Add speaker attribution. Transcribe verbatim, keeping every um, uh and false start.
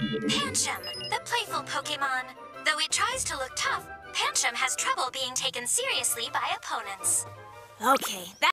Speaker 1: Pancham, the playful Pokemon. Though it tries to look tough, Pancham has trouble being taken seriously by opponents.
Speaker 2: Okay, that